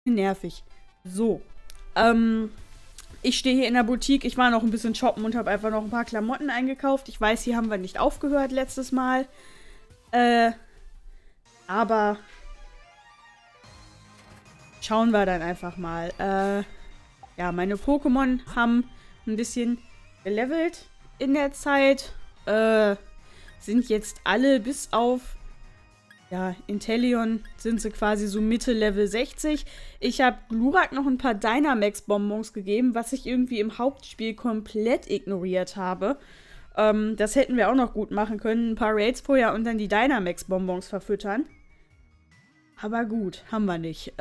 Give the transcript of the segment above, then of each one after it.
nervig. So. Ich stehe hier in der Boutique. Ich war noch ein bisschen shoppen und habe einfach noch ein paar Klamotten eingekauft. Ich weiß, hier haben wir nicht aufgehört letztes Mal. Aber schauen wir dann einfach mal. Ja, meine Pokémon haben ein bisschen gelevelt in der Zeit. Sind jetzt alle bis auf, ja, Inteleon sind sie quasi so Mitte Level 60. Ich habe Glurak noch ein paar Dynamax-Bonbons gegeben, was ich irgendwie im Hauptspiel komplett ignoriert habe. Das hätten wir auch noch gut machen können. Ein paar Raids vorher und dann die Dynamax-Bonbons verfüttern. Aber gut, haben wir nicht.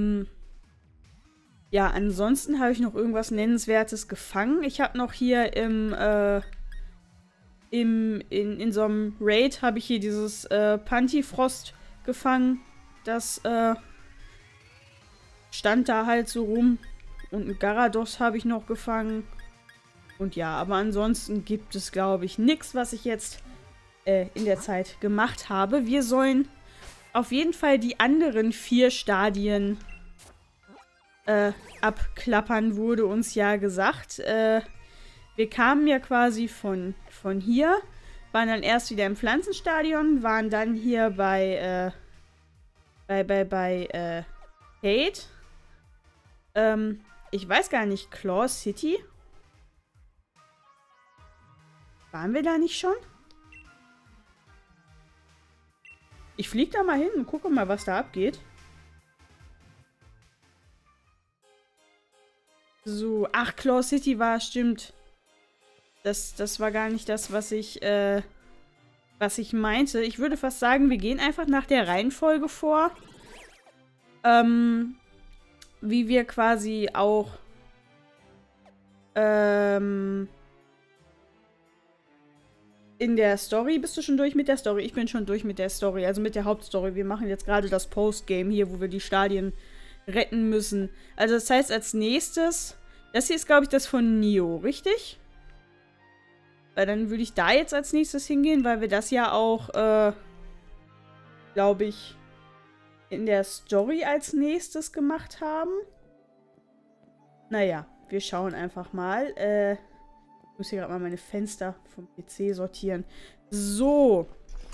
Ja, ansonsten habe ich noch irgendwas Nennenswertes gefangen. Ich habe noch hier in so einem Raid habe ich hier dieses Pantifrost gefangen. Das stand da halt so rum. Und ein Garados habe ich noch gefangen. Und ja, aber ansonsten gibt es, glaube ich, nichts, was ich jetzt in der Zeit gemacht habe. Wir sollen auf jeden Fall die anderen 4 Stadien abklappern, wurde uns ja gesagt. Wir kamen ja quasi von hier, waren dann erst wieder im Pflanzenstadion, waren dann hier bei Kate. Ich weiß gar nicht, Claw City? Waren wir da nicht schon? Ich flieg da mal hin und gucke mal, was da abgeht. So, ach, Claw City war, stimmt. Das war gar nicht das, was ich meinte. Ich würde fast sagen, wir gehen einfach nach der Reihenfolge vor. Wie wir quasi auch in der Story. Bist du schon durch mit der Story? Ich bin schon durch mit der Story, also mit der Hauptstory. Wir machen jetzt gerade das Postgame hier, wo wir die Stadien retten müssen. Also das heißt als nächstes, das hier ist, glaube ich, das von Nio, richtig? Weil dann würde ich da jetzt als nächstes hingehen, weil wir das ja auch, glaube ich, in der Story als nächstes gemacht haben. Naja, wir schauen einfach mal. Ich muss hier gerade mal meine Fenster vom PC sortieren. So.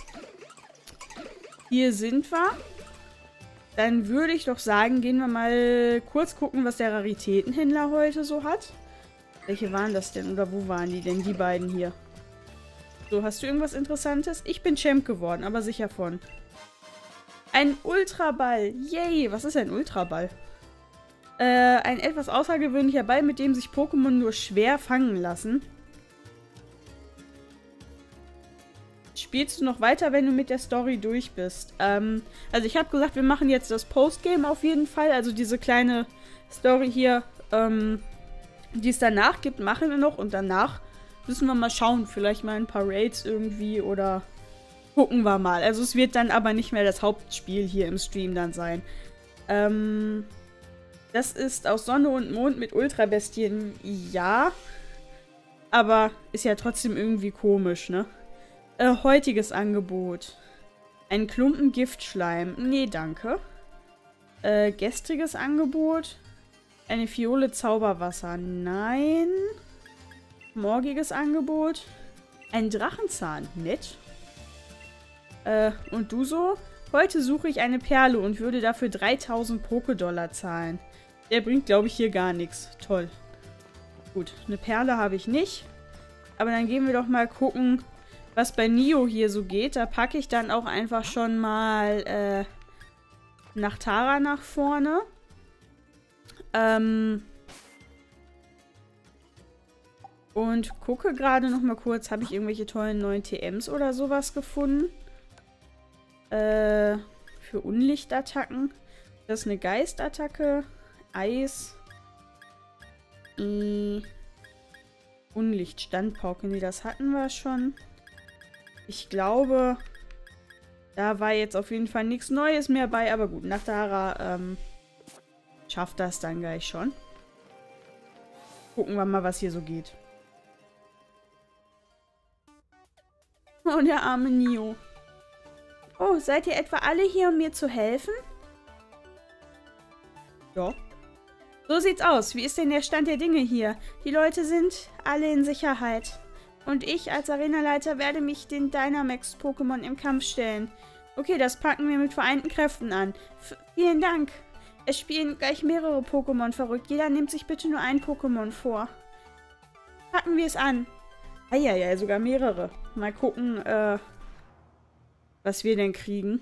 Hier sind wir. Dann würde ich doch sagen, gehen wir mal kurz gucken, was der Raritätenhändler heute so hat. Welche waren das denn? Oder wo waren die denn? Die beiden hier. So, hast du irgendwas Interessantes? Ich bin Champ geworden, aber sicher von. Ein Ultraball. Yay! Was ist ein Ultraball? Ein etwas außergewöhnlicher Ball, mit dem sich Pokémon nur schwer fangen lassen. Spielst du noch weiter, wenn du mit der Story durch bist? Also ich habe gesagt, wir machen jetzt das Postgame auf jeden Fall. Also diese kleine Story hier, die es danach gibt, machen wir noch. Und danach müssen wir mal schauen. Vielleicht mal ein paar Raids irgendwie oder gucken wir mal. Also es wird dann aber nicht mehr das Hauptspiel hier im Stream dann sein. Das ist aus Sonne und Mond mit Ultrabestien, ja. Aber ist ja trotzdem irgendwie komisch, ne? Heutiges Angebot. Ein Klumpen Giftschleim. Nee, danke. Gestriges Angebot. Eine Fiole Zauberwasser. Nein. Morgiges Angebot. Ein Drachenzahn. Nett. Und du so? Heute suche ich eine Perle und würde dafür 3000 Pokédollar zahlen. Der bringt, glaube ich, hier gar nichts. Toll. Gut, eine Perle habe ich nicht. Aber dann gehen wir doch mal gucken, was bei Nio hier so geht. Da packe ich dann auch einfach schon mal nach Tara nach vorne. Und gucke gerade noch mal kurz, habe ich irgendwelche tollen neuen TMs oder sowas gefunden? Für Unlichtattacken. Das ist eine Geistattacke. Eis. Unlicht, Standpauke. Nee, das hatten wir schon. Ich glaube, da war jetzt auf jeden Fall nichts Neues mehr bei. Aber gut, Nachtara schafft das dann gleich schon. Gucken wir mal, was hier so geht. Oh, der arme Nio. Oh, seid ihr etwa alle hier, um mir zu helfen? Ja. So sieht's aus. Wie ist denn der Stand der Dinge hier? Die Leute sind alle in Sicherheit. Und ich als Arenaleiter werde mich den Dynamax-Pokémon im Kampf stellen. Okay, das packen wir mit vereinten Kräften an. Vielen Dank. Es spielen gleich mehrere Pokémon verrückt. Jeder nimmt sich bitte nur ein Pokémon vor. Packen wir es an. Ja, sogar mehrere. Mal gucken, was wir denn kriegen.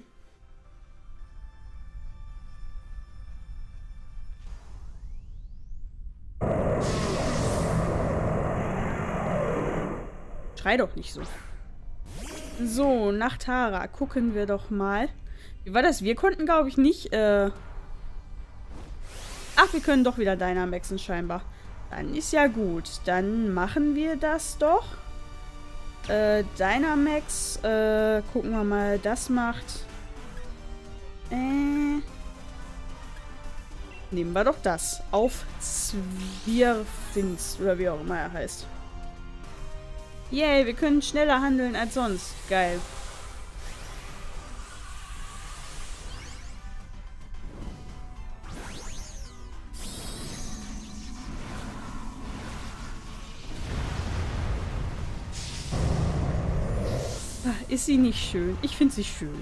Schrei doch nicht so. So, nach Tara. Gucken wir doch mal. Wie war das? Wir konnten, glaube ich, nicht, Ach, wir können doch wieder Dynamaxen scheinbar. Dann ist ja gut. Dann machen wir das doch. Dynamax, gucken wir mal, das macht. Nehmen wir doch das. Auf Zwirfinst, oder wie auch immer er heißt. Yay, wir können schneller handeln als sonst. Geil. Ist sie nicht schön? Ich finde sie schön.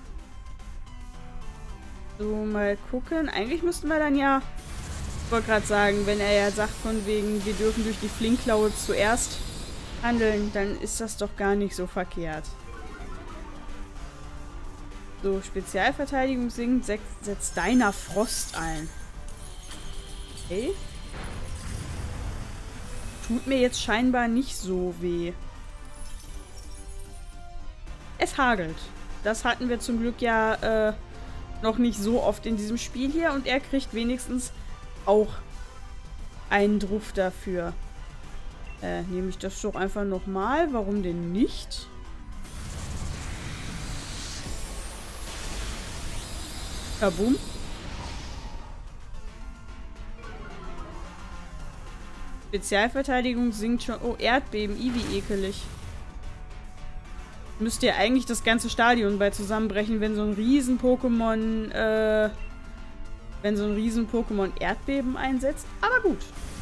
So, mal gucken. Eigentlich müssten wir dann ja... Ich wollte gerade sagen, wenn er ja sagt von wegen, wir dürfen durch die Flinkklaue zuerst handeln, dann ist das doch gar nicht so verkehrt. So, Spezialverteidigung sinkt, setzt deiner Frost ein. Okay. Tut mir jetzt scheinbar nicht so weh. Es hagelt. Das hatten wir zum Glück ja noch nicht so oft in diesem Spiel hier. Und er kriegt wenigstens auch einen Druff dafür. Nehme ich das doch einfach nochmal. Warum denn nicht? Kabum. Spezialverteidigung sinkt schon. Oh, Erdbeben. Wie ekelig. Müsste ja eigentlich das ganze Stadion bei zusammenbrechen, wenn so ein Riesen-Pokémon, Erdbeben einsetzt. Aber gut.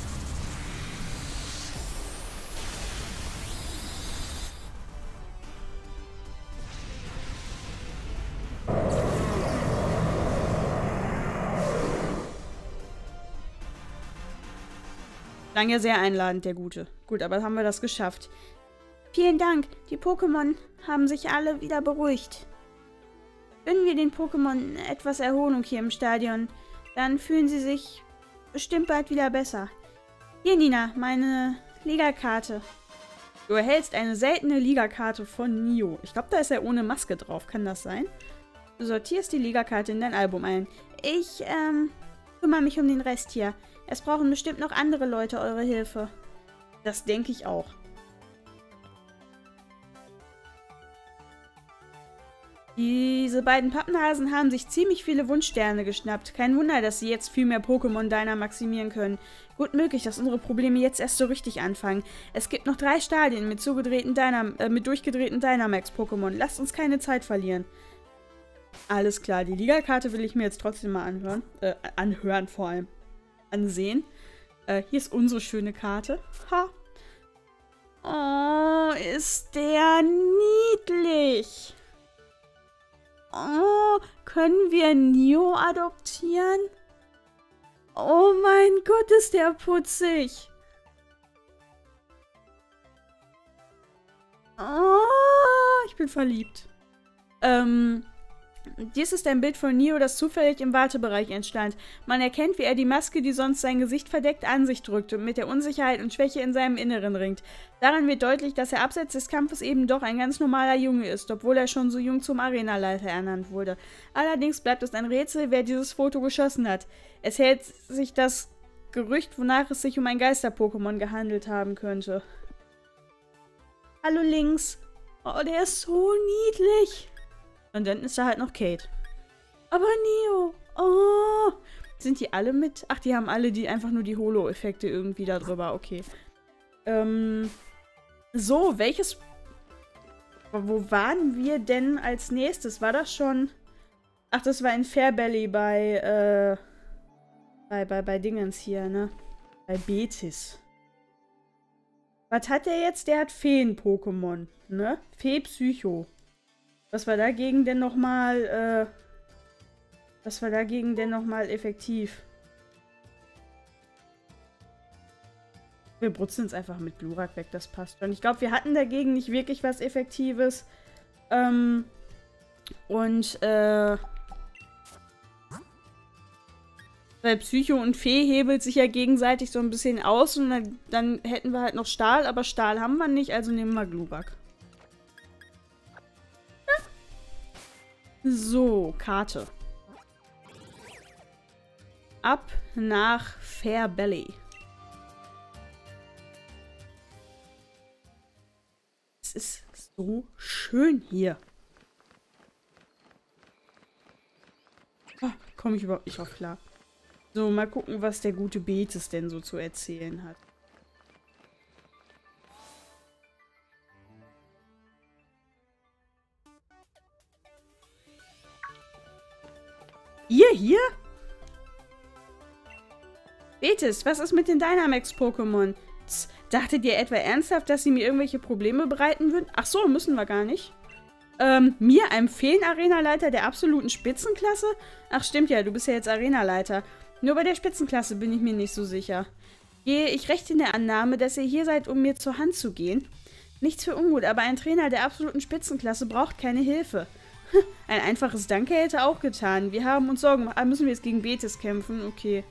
Klang ja sehr einladend, der Gute. Gut, aber haben wir das geschafft. Vielen Dank. Die Pokémon haben sich alle wieder beruhigt. Gönnen wir den Pokémon etwas Erholung hier im Stadion, dann fühlen sie sich bestimmt bald wieder besser. Hier, Nina, meine Liga-Karte. Du erhältst eine seltene Liga-Karte von Nio. Ich glaube, da ist er ohne Maske drauf. Kann das sein? Du sortierst die Liga-Karte in dein Album ein. Ich, kümmere mich um den Rest hier. Es brauchen bestimmt noch andere Leute eure Hilfe. Das denke ich auch. Diese beiden Pappenhasen haben sich ziemlich viele Wunschsterne geschnappt. Kein Wunder, dass sie jetzt viel mehr Pokémon Dynamaximieren können. Gut möglich, dass unsere Probleme jetzt erst so richtig anfangen. Es gibt noch 3 Stadien mit durchgedrehten Dynamax-Pokémon. Lasst uns keine Zeit verlieren. Alles klar, die Liga-Karte will ich mir jetzt trotzdem mal anhören. Anhören vor allem. Ansehen. Hier ist unsere schöne Karte. Ha. Oh, ist der niedlich. Oh, können wir Nio adoptieren? Oh mein Gott, ist der putzig. Oh, ich bin verliebt. Dies ist ein Bild von Nio, das zufällig im Wartebereich entstand. Man erkennt, wie er die Maske, die sonst sein Gesicht verdeckt, an sich drückt und mit der Unsicherheit und Schwäche in seinem Inneren ringt. Daran wird deutlich, dass er abseits des Kampfes eben doch ein ganz normaler Junge ist, obwohl er schon so jung zum Arenaleiter ernannt wurde. Allerdings bleibt es ein Rätsel, wer dieses Foto geschossen hat. Es hält sich das Gerücht, wonach es sich um ein Geister-Pokémon gehandelt haben könnte. Hallo Links. Oh, der ist so niedlich. Und dann ist da halt noch Kate. Aber Nio. Oh. Sind die alle mit? Ach, die haben alle einfach nur die Holo-Effekte irgendwie da drüber. Okay. So, welches... Wo waren wir denn als nächstes? War das schon... Ach, das war in Fairbelly bei, Bei Dingens hier, ne? Bei Betis. Was hat der jetzt? Der hat Feen-Pokémon, ne? Fee-Psycho. Was war dagegen denn nochmal, effektiv? Wir brutzen es einfach mit Glurak weg, das passt schon. Ich glaube, wir hatten dagegen nicht wirklich was Effektives. Weil Psycho und Fee hebelt sich ja gegenseitig so ein bisschen aus und dann hätten wir halt noch Stahl, aber Stahl haben wir nicht, also nehmen wir Glurak. So, Karte. Ab nach Fairbelly. Es ist so schön hier. Komme ich überhaupt nicht drauf klar. So, mal gucken, was der gute Betis denn so zu erzählen hat. Ihr hier? Betis, was ist mit den Dynamax-Pokémon? Dachtet ihr etwa ernsthaft, dass sie mir irgendwelche Probleme bereiten würden? Ach so, müssen wir gar nicht. Mir, einem Feen-Arena-Leiter der absoluten Spitzenklasse? Ach stimmt ja, du bist ja jetzt Arena-Leiter. Nur bei der Spitzenklasse bin ich mir nicht so sicher. Gehe ich recht in der Annahme, dass ihr hier seid, um mir zur Hand zu gehen? Nichts für ungut, aber ein Trainer der absoluten Spitzenklasse braucht keine Hilfe. Ein einfaches Danke hätte auch getan. Wir haben uns Sorgen gemacht. Müssen wir jetzt gegen Betis kämpfen? Okay.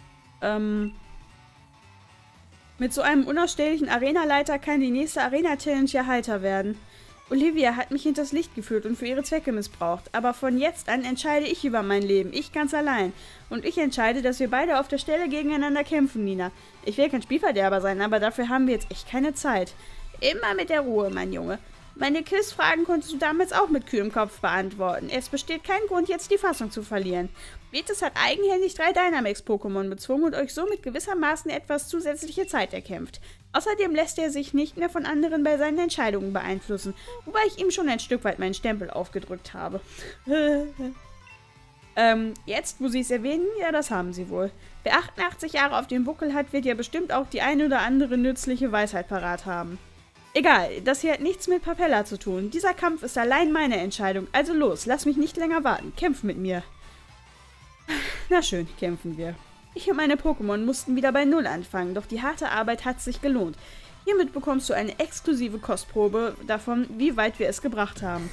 Mit so einem unausstehlichen Arena-Leiter kann die nächste Arena-Challenge ja heiter werden. Olivia hat mich hinters Licht geführt und für ihre Zwecke missbraucht. Aber von jetzt an entscheide ich über mein Leben. Ich ganz allein. Und ich entscheide, dass wir beide auf der Stelle gegeneinander kämpfen, Nina. Ich will kein Spielverderber sein, aber dafür haben wir jetzt echt keine Zeit. Immer mit der Ruhe, mein Junge. Meine Quizfragen konntest du damals auch mit kühlem Kopf beantworten. Es besteht kein Grund, jetzt die Fassung zu verlieren. Betis hat eigenhändig 3 Dynamax-Pokémon bezwungen und euch somit gewissermaßen etwas zusätzliche Zeit erkämpft. Außerdem lässt er sich nicht mehr von anderen bei seinen Entscheidungen beeinflussen, wobei ich ihm schon ein Stück weit meinen Stempel aufgedrückt habe. Jetzt, wo Sie es erwähnen, ja, das haben Sie wohl. Wer 88 Jahre auf dem Buckel hat, wird ja bestimmt auch die eine oder andere nützliche Weisheit parat haben. Egal, das hier hat nichts mit Papella zu tun. Dieser Kampf ist allein meine Entscheidung. Also los, lass mich nicht länger warten. Kämpf mit mir. Na schön, kämpfen wir. Ich und meine Pokémon mussten wieder bei Null anfangen, doch die harte Arbeit hat sich gelohnt. Hiermit bekommst du eine exklusive Kostprobe davon, wie weit wir es gebracht haben.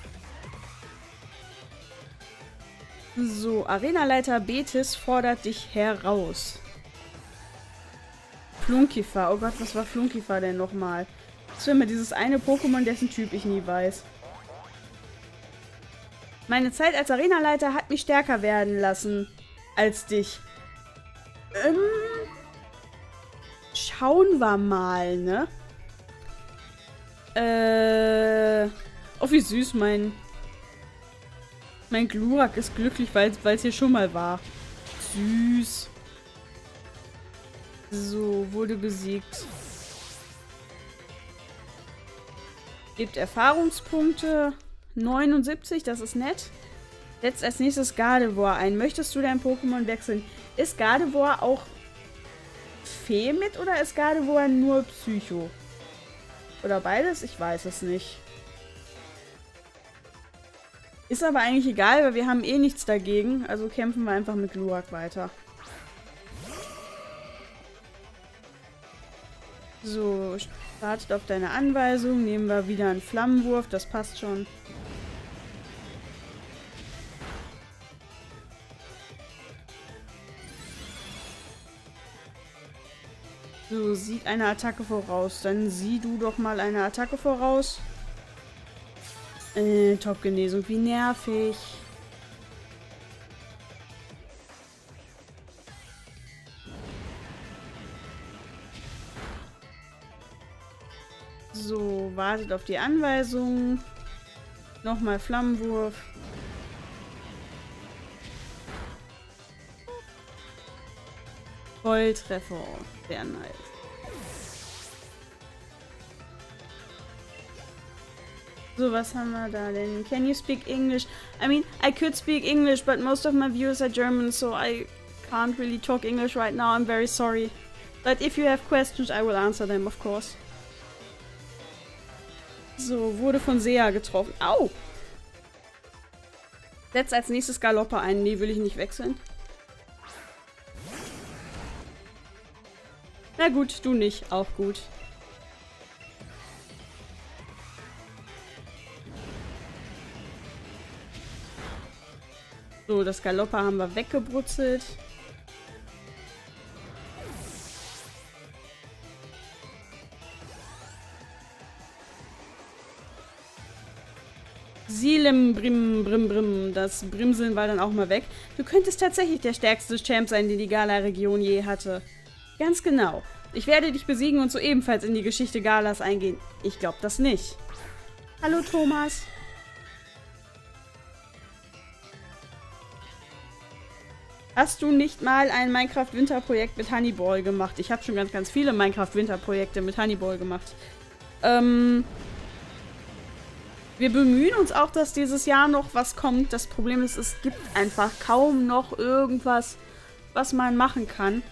So, Arenaleiter Betis fordert dich heraus. Flunkifer. Oh Gott, was war Flunkifer denn nochmal? Das wäre immer dieses eine Pokémon, dessen Typ ich nie weiß. Meine Zeit als Arenaleiter hat mich stärker werden lassen als dich. Schauen wir mal, ne? Oh, wie süß mein Glurak ist glücklich, weil es hier schon mal war. Süß. So, wurde besiegt. Gibt Erfahrungspunkte. 79, das ist nett. Setzt als nächstes Gardevoir ein. Möchtest du dein Pokémon wechseln? Ist Gardevoir auch Fee mit oder ist Gardevoir nur Psycho? Oder beides? Ich weiß es nicht. Ist aber eigentlich egal, weil wir haben eh nichts dagegen. Also kämpfen wir einfach mit Glurak weiter. So, wartet auf deine Anweisung. Nehmen wir wieder einen Flammenwurf. Das passt schon. So, sieht eine Attacke voraus. Dann sieh du doch mal eine Attacke voraus. Top-Genesung. Wie nervig. So, wartet auf die Anweisung. Nochmal Flammenwurf. Volltreffer. Sehr nice. So, was haben wir da denn? Can you speak English? I mean, I could speak English, but most of my viewers are German, so I can't really talk English right now, I'm very sorry. But if you have questions, I will answer them, of course. So, wurde von Sea getroffen. Au! Setz als nächstes Galopper ein. Nee, will ich nicht wechseln. Na gut, du nicht. Auch gut. So, das Galopper haben wir weggebrutzelt. Silem Brim Brim Brim. Das Brimseln war dann auch mal weg. Du könntest tatsächlich der stärkste Champ sein, den die Gala-Region je hatte. Ganz genau. Ich werde dich besiegen und so ebenfalls in die Geschichte Galas eingehen. Ich glaube das nicht. Hallo Thomas. Hast du nicht mal ein Minecraft-Winter-Projekt mit Honeyball gemacht? Ich habe schon ganz viele Minecraft-Winter-Projekte mit Honeyball gemacht. Wir bemühen uns auch, dass dieses Jahr noch was kommt. Das Problem ist, es gibt einfach kaum noch irgendwas, was man machen kann.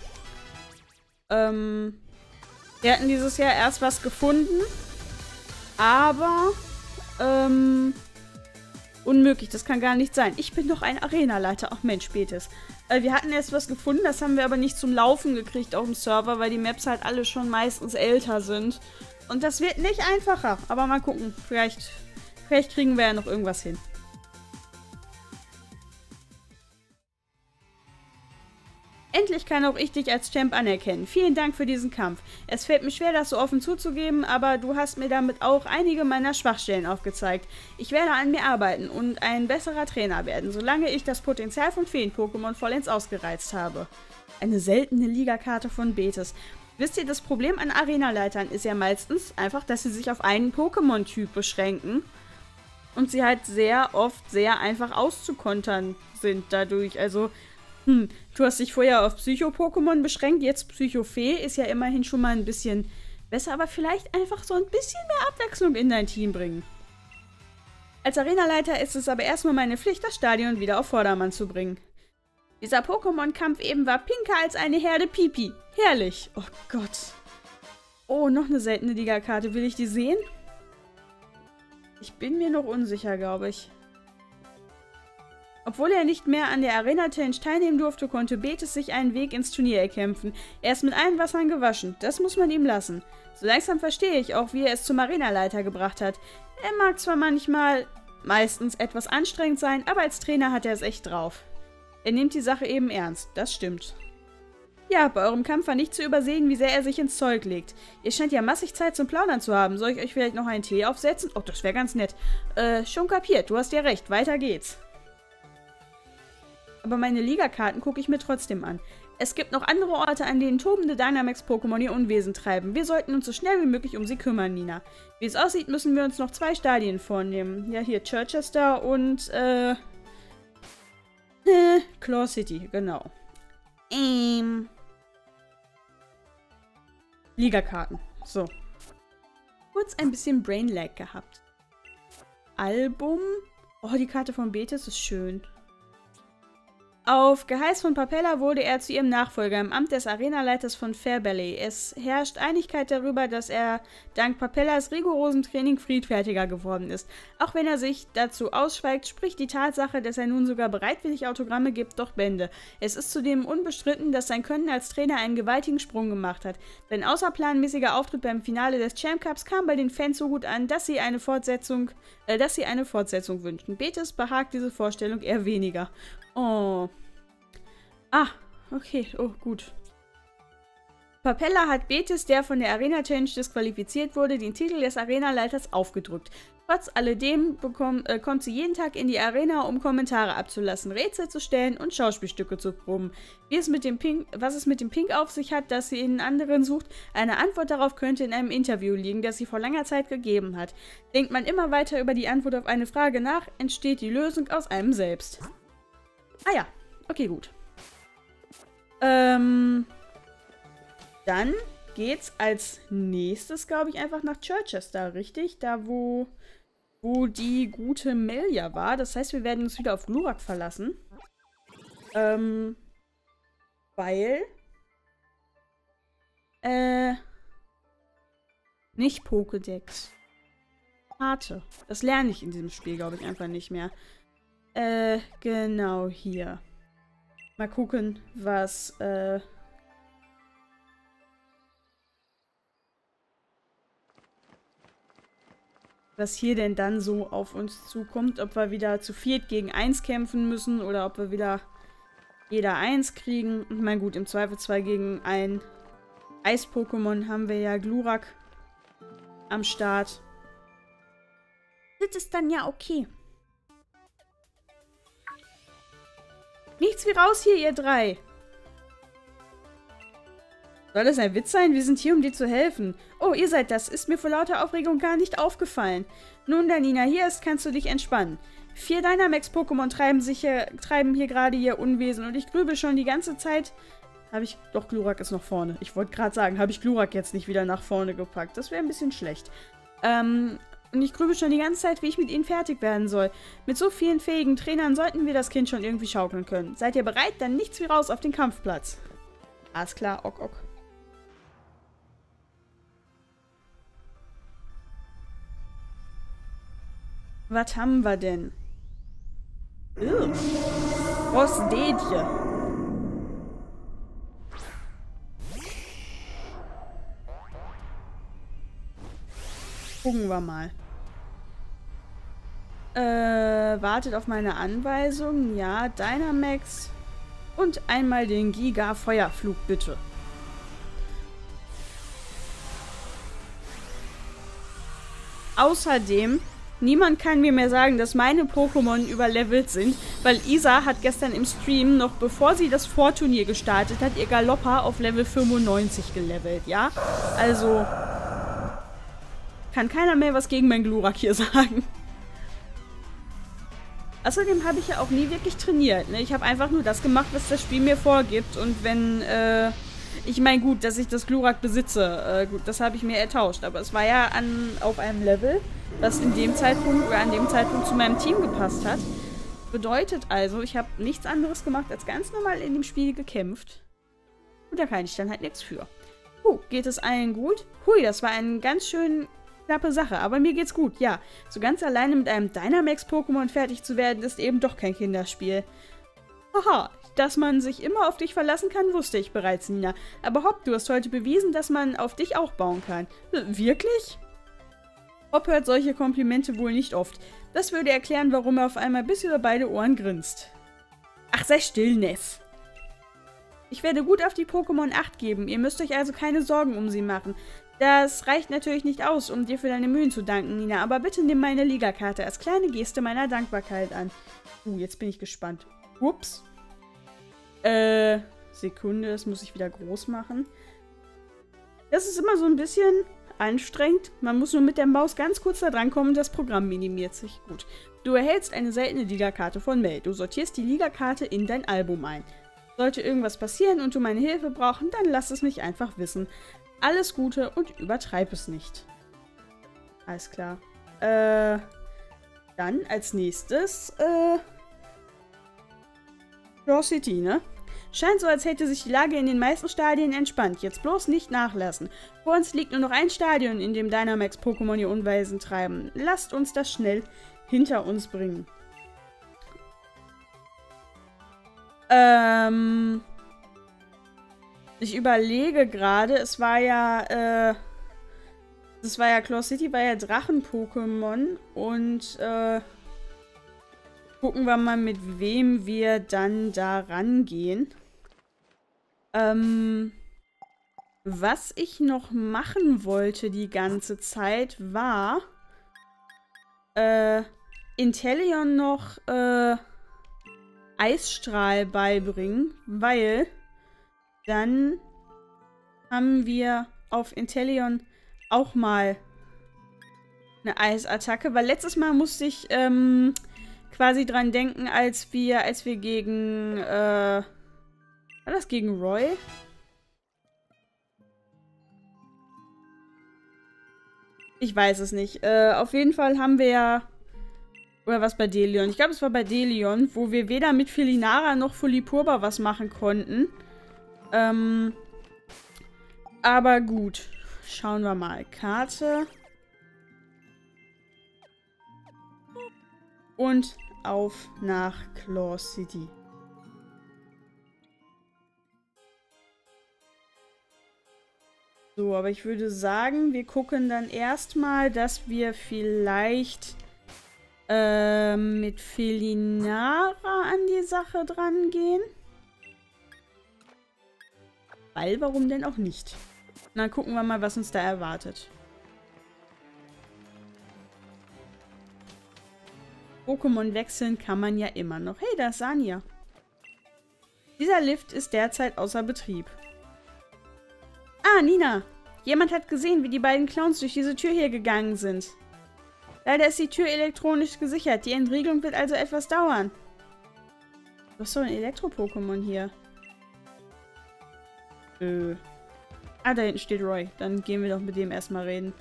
Wir hatten dieses Jahr erst was gefunden, aber unmöglich, das kann gar nicht sein. Ich bin doch ein Arenaleiter. Ach Mensch, spätes. Wir hatten erst was gefunden, das haben wir aber nicht zum Laufen gekriegt auf dem Server, weil die Maps halt alle schon meistens älter sind. Und das wird nicht einfacher. Aber mal gucken, vielleicht kriegen wir ja noch irgendwas hin. Endlich kann auch ich dich als Champ anerkennen. Vielen Dank für diesen Kampf. Es fällt mir schwer, das so offen zuzugeben, aber du hast mir damit auch einige meiner Schwachstellen aufgezeigt. Ich werde an mir arbeiten und ein besserer Trainer werden, solange ich das Potenzial von Feen-Pokémon vollends ausgereizt habe. Eine seltene Ligakarte von Betis. Wisst ihr, das Problem an Arenaleitern ist ja meistens einfach, dass sie sich auf einen Pokémon-Typ beschränken und sie halt sehr oft sehr einfach auszukontern sind dadurch. Also du hast dich vorher auf Psycho-Pokémon beschränkt, jetzt Psycho-Fee ist ja immerhin schon mal ein bisschen besser, aber vielleicht einfach so ein bisschen mehr Abwechslung in dein Team bringen. Als Arenaleiter ist es aber erstmal meine Pflicht, das Stadion wieder auf Vordermann zu bringen. Dieser Pokémon-Kampf eben war pinker als eine Herde Pipi. Herrlich. Oh Gott. Oh, noch eine seltene Liga-Karte. Will ich die sehen? Ich bin mir noch unsicher, glaube ich. Obwohl er nicht mehr an der Arena-Challenge teilnehmen durfte, konnte Betis sich einen Weg ins Turnier erkämpfen. Er ist mit allen Wassern gewaschen. Das muss man ihm lassen. So langsam verstehe ich auch, wie er es zum Arenaleiter gebracht hat. Er mag zwar meistens etwas anstrengend sein, aber als Trainer hat er es echt drauf. Er nimmt die Sache eben ernst. Das stimmt. Ja, bei eurem Kampf war nicht zu übersehen, wie sehr er sich ins Zeug legt. Ihr scheint ja massig Zeit zum Plaudern zu haben. Soll ich euch vielleicht noch einen Tee aufsetzen? Oh, das wäre ganz nett. Schon kapiert. Du hast ja recht. Weiter geht's. Aber meine Liga-Karten gucke ich mir trotzdem an. Es gibt noch andere Orte, an denen tobende Dynamax-Pokémon ihr Unwesen treiben. Wir sollten uns so schnell wie möglich um sie kümmern, Nina. Wie es aussieht, müssen wir uns noch 2 Stadien vornehmen. Ja, hier Chichester und, Claw City, genau. Liga-Karten. So. Kurz ein bisschen Brain-Lag gehabt. Album. Oh, die Karte von Betis ist schön. Auf Geheiß von Papella wurde er zu ihrem Nachfolger im Amt des Arenaleiters von Fairballey. Es herrscht Einigkeit darüber, dass er dank Papellas rigorosem Training friedfertiger geworden ist. Auch wenn er sich dazu ausschweigt, spricht die Tatsache, dass er nun sogar bereitwillig Autogramme gibt, doch Bände. Es ist zudem unbestritten, dass sein Können als Trainer einen gewaltigen Sprung gemacht hat. Sein außerplanmäßiger Auftritt beim Finale des Champ Cups kam bei den Fans so gut an, dass sie eine Fortsetzung wünschten. Betis behagt diese Vorstellung eher weniger. Oh. Ah, okay. Oh, gut. Papella hat Betis, der von der Arena-Challenge disqualifiziert wurde, den Titel des Arenaleiters aufgedrückt. Trotz alledem kommt sie jeden Tag in die Arena, um Kommentare abzulassen, Rätsel zu stellen und Schauspielstücke zu proben. Was es mit dem Pink auf sich hat, das sie in anderen sucht, eine Antwort darauf könnte in einem Interview liegen, das sie vor langer Zeit gegeben hat. Denkt man immer weiter über die Antwort auf eine Frage nach, entsteht die Lösung aus einem selbst. Ah ja, okay, gut. Dann geht's als nächstes, glaube ich, einfach nach Chichester, richtig? Da, wo die gute Melia war. Das heißt, wir werden uns wieder auf Glurak verlassen. Weil nicht Pokédex. Karte. Das lerne ich in diesem Spiel, glaube ich, einfach nicht mehr. Genau hier. Mal gucken, was hier denn dann so auf uns zukommt. Ob wir wieder zu viert gegen 1 kämpfen müssen oder ob wir wieder jeder 1 kriegen. Ich meine, gut, im Zweifelsfall gegen ein Eis-Pokémon haben wir ja Glurak am Start. Das ist dann ja okay. Nichts wie raus hier, ihr 3. Soll das ein Witz sein? Wir sind hier, um dir zu helfen. Oh, ihr seid das. Ist mir vor lauter Aufregung gar nicht aufgefallen. Nun, da Nina hier ist, kannst du dich entspannen. 4 Dynamax-Pokémon treiben hier gerade ihr Unwesen und ich grübel schon die ganze Zeit. Doch, Glurak ist noch vorne. Ich wollte gerade sagen, habe ich Glurak jetzt nicht wieder nach vorne gepackt? Das wäre ein bisschen schlecht. Und ich grübel schon die ganze Zeit, wie ich mit ihnen fertig werden soll. Mit so vielen fähigen Trainern sollten wir das Kind schon irgendwie schaukeln können. Seid ihr bereit? Dann nichts wie raus auf den Kampfplatz. Alles klar, ok, ok. Was haben wir denn? Rosdedje. Gucken wir mal. Wartet auf meine Anweisung. Ja, Dynamax. Und einmal den Giga-Feuerflug, bitte. Außerdem, niemand kann mir mehr sagen, dass meine Pokémon überlevelt sind, weil Isa hat gestern im Stream, noch bevor sie das Vorturnier gestartet hat, ihr Galoppa auf Level 95 gelevelt, ja? Also kann keiner mehr was gegen mein Glurak hier sagen. Außerdem habe ich ja auch nie wirklich trainiert, ne? Ich habe einfach nur das gemacht, was das Spiel mir vorgibt. Und wenn, ich meine, gut, dass ich das Glurak besitze, gut, das habe ich mir ertauscht. Aber es war ja auf einem Level, das in dem Zeitpunkt oder an dem Zeitpunkt zu meinem Team gepasst hat. Bedeutet also, ich habe nichts anderes gemacht, als ganz normal in dem Spiel gekämpft. Und da kann ich dann halt nichts für. Geht es allen gut? Hui, das war ein ganz schön knappe Sache, aber mir geht's gut, ja. So ganz alleine mit einem Dynamax-Pokémon fertig zu werden, ist eben doch kein Kinderspiel. Haha, dass man sich immer auf dich verlassen kann, wusste ich bereits, Nina. Aber Hopp, du hast heute bewiesen, dass man auf dich auch bauen kann. Wirklich? Hopp hört solche Komplimente wohl nicht oft. Das würde erklären, warum er auf einmal bis über beide Ohren grinst. Ach, sei still, Ness. Ich werde gut auf die Pokémon Acht geben. Ihr müsst euch also keine Sorgen um sie machen. Das reicht natürlich nicht aus, um dir für deine Mühen zu danken, Nina, aber bitte nimm meine Ligakarte als kleine Geste meiner Dankbarkeit an. Jetzt bin ich gespannt. Ups. Sekunde, das muss ich wieder groß machen. Das ist immer so ein bisschen anstrengend. Man muss nur mit der Maus ganz kurz da dran kommen und das Programm minimiert sich. Gut. Du erhältst eine seltene Ligakarte von Mel. Du sortierst die Ligakarte in dein Album ein. Sollte irgendwas passieren und du meine Hilfe brauchen, dann lass es mich einfach wissen. Alles Gute und übertreib es nicht. Alles klar. Dann als nächstes, Claw City, ne? Scheint so, als hätte sich die Lage in den meisten Stadien entspannt. Jetzt bloß nicht nachlassen. Vor uns liegt nur noch ein Stadion, in dem Dynamax-Pokémon ihr Unweisen treiben. Lasst uns das schnell hinter uns bringen. Ich überlege gerade, es war ja, Claw City war ja Drachen-Pokémon und, gucken wir mal, mit wem wir dann da rangehen. Was ich noch machen wollte die ganze Zeit war, Inteleon noch, Eisstrahl beibringen, weil dann haben wir auf Inteleon auch mal eine Eisattacke, weil letztes Mal musste ich quasi dran denken, als wir gegen, war das gegen Roy? Ich weiß es nicht. Auf jeden Fall haben wir ja, oder was bei Delion? Ich glaube, es war bei Delion, wo wir weder mit Felinara noch Fulipurba was machen konnten. Aber gut. Schauen wir mal. Karte. Und auf nach Claw City. So, aber ich würde sagen, wir gucken dann erstmal, dass wir vielleicht mit Felinara an die Sache dran gehen. Weil, warum denn auch nicht? Und dann gucken wir mal, was uns da erwartet. Pokémon wechseln kann man ja immer noch. Hey, da ist Sania. Dieser Lift ist derzeit außer Betrieb. Ah, Nina. Jemand hat gesehen, wie die beiden Clowns durch diese Tür hier gegangen sind. Leider ist die Tür elektronisch gesichert. Die Entriegelung wird also etwas dauern. Was ist so ein Elektro-Pokémon hier? Ah, da hinten steht Roy. Dann gehen wir doch mit dem erstmal reden.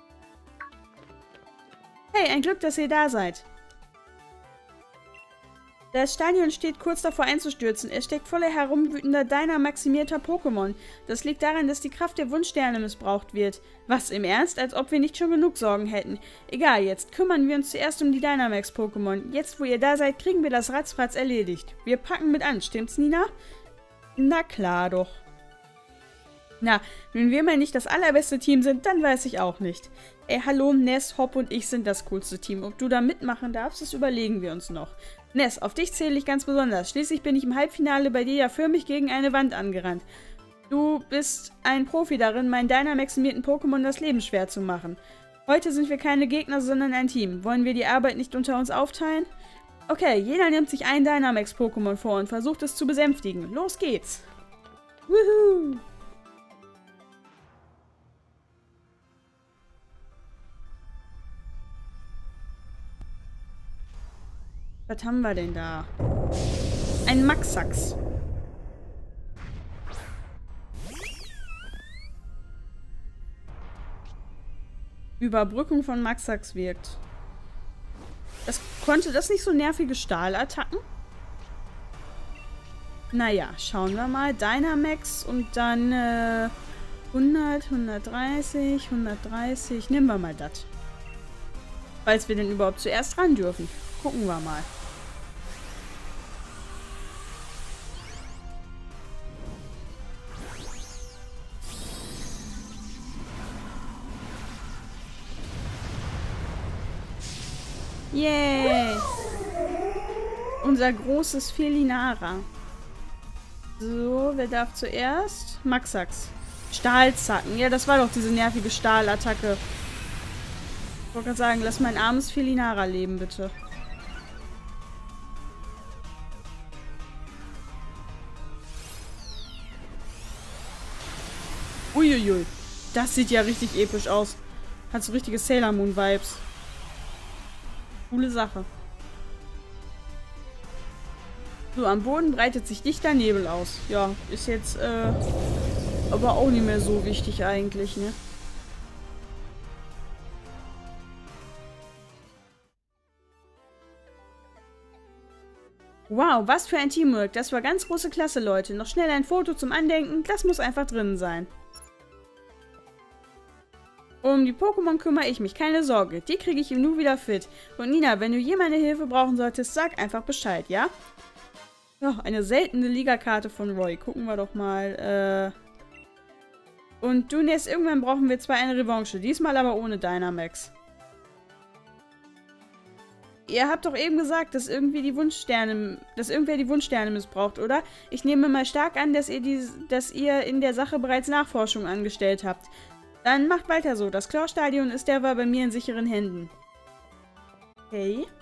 Hey, ein Glück, dass ihr da seid. Das Stadion steht kurz davor einzustürzen. Es steckt voller herumwütender, Dynamaximierter Pokémon. Das liegt daran, dass die Kraft der Wunschsterne missbraucht wird. Was, im Ernst? Als ob wir nicht schon genug Sorgen hätten. Egal, jetzt kümmern wir uns zuerst um die Dynamax-Pokémon. Jetzt, wo ihr da seid, kriegen wir das ratzfatz erledigt. Wir packen mit an, stimmt's, Nina? Na klar doch. Na, wenn wir mal nicht das allerbeste Team sind, dann weiß ich auch nicht. Ey, hallo, Ness, Hop und ich sind das coolste Team. Ob du da mitmachen darfst, das überlegen wir uns noch. Ness, auf dich zähle ich ganz besonders. Schließlich bin ich im Halbfinale bei dir ja förmlich gegen eine Wand angerannt. Du bist ein Profi darin, meinen Dynamaximierten Pokémon das Leben schwer zu machen. Heute sind wir keine Gegner, sondern ein Team. Wollen wir die Arbeit nicht unter uns aufteilen? Okay, jeder nimmt sich ein Dynamax-Pokémon vor und versucht es zu besänftigen. Los geht's! Wuhu! Was haben wir denn da? Ein Maxax. Überbrückung von Maxax wirkt. Konnte das nicht so nervige Stahlattacken? Naja, schauen wir mal. Dynamax und dann 100, 130, 130. Nehmen wir mal das. Falls wir denn überhaupt zuerst ran dürfen. Gucken wir mal. Yay! Unser großes Felinara. So, wer darf zuerst? Maxax. Stahlzacken. Ja, das war doch diese nervige Stahlattacke. Ich wollte gerade sagen, lass mein armes Felinara leben, bitte. Uiuiui. Das sieht ja richtig episch aus. Hat so richtige Sailor Moon Vibes. Coole Sache. So, am Boden breitet sich dichter Nebel aus. Ja, ist jetzt, aber auch nicht mehr so wichtig eigentlich, ne? Wow, was für ein Teamwork. Das war ganz große Klasse, Leute. Noch schnell ein Foto zum Andenken. Das muss einfach drin sein. Um die Pokémon kümmere ich mich, keine Sorge. Die kriege ich im Nu wieder fit. Und Nina, wenn du je meine Hilfe brauchen solltest, sag einfach Bescheid, ja? Ja, eine seltene Liga-Karte von Roy. Gucken wir doch mal. Und du, Ness, irgendwann brauchen wir zwar eine Revanche. Diesmal aber ohne Dynamax. Ihr habt doch eben gesagt, dass irgendwer die Wunschsterne missbraucht, oder? Ich nehme mal stark an, dass ihr in der Sache bereits Nachforschung angestellt habt. Dann macht weiter so. Das Claw-Stadion ist derweil bei mir in sicheren Händen. Okay.